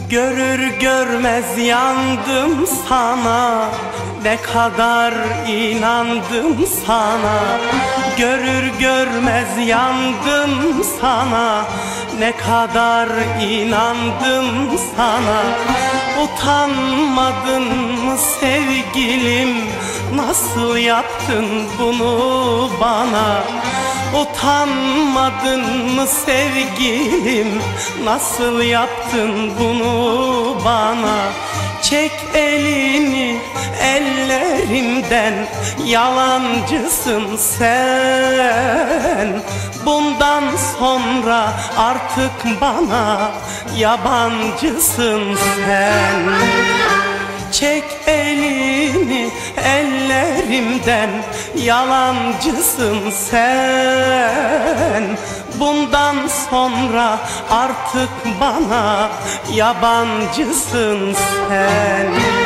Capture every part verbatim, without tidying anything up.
Görür görmez yandım sana, ne kadar inandım sana. Görür görmez yandım sana, ne kadar inandım sana. Utanmadın mı sevgilim, nasıl yaptın bunu bana? Utanmadın mı sevgilim, nasıl yaptın bunu bana? Çek elini ellerimden, yalancısın sen. Bundan sonra artık bana yabancısın sen. Çek elini ellerimden, yalancısın sen. Bundan sonra artık bana yabancısın sen.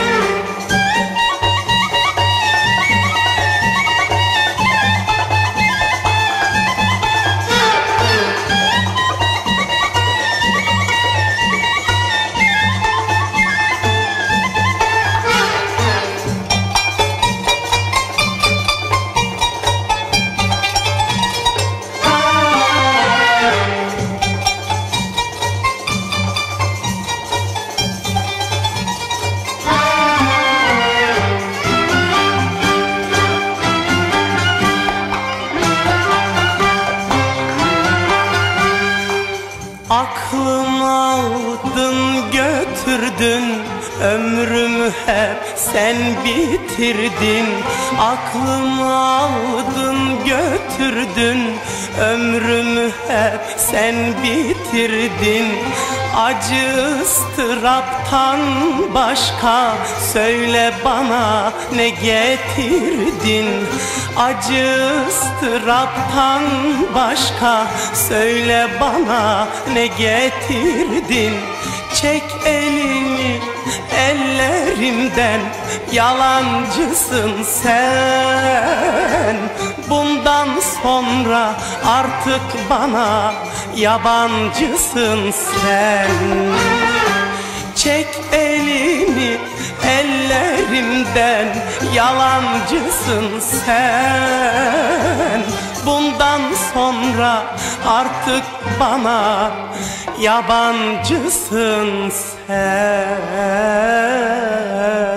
Aklımı aldın götürdün, ömrümü hep sen bitirdin. Aklımı aldın götürdün, ömrümü hep sen bitirdin. Acı ıstıraptan başka söyle bana ne getirdin? Acı ıstıraptan başka söyle bana ne getirdin? Çek elini ellerimden, yalancısın sen. Bundan sonra artık bana yabancısın sen. Çek elini ellerimden, yalancısın sen. Bundan sonra artık bana yabancısın sen.